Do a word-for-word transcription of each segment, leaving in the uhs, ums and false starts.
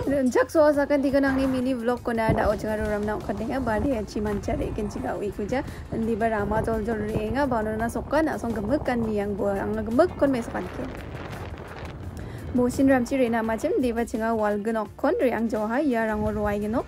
Jak so asakan tiga nang ni mini vlog ko na dao jangan ram na kadinga bari achi manca de ken ciga wi kuja di barama jol jol renga bano na sokan asong gemuk kan yang bo ang gemuk kon mesokan ke bosin ram ci rena macam di ba cinga wal genok kon riang joha ya rango ruai genok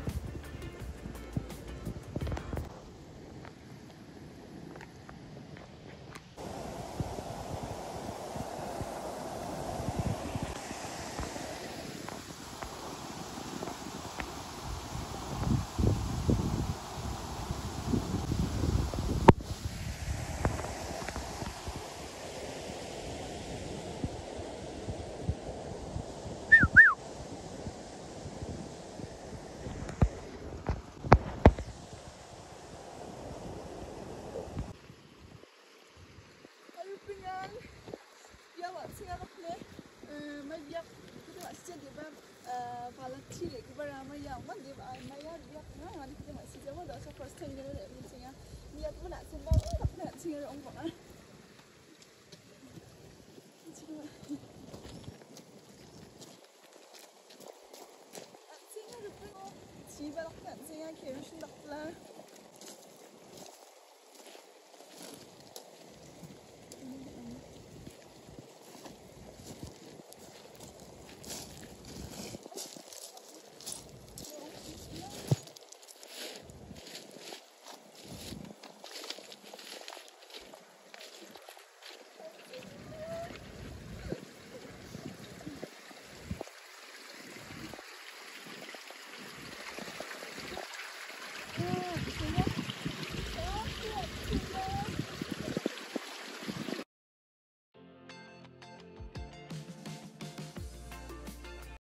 Chị bà lọc nhận xe kìa, xin đọc là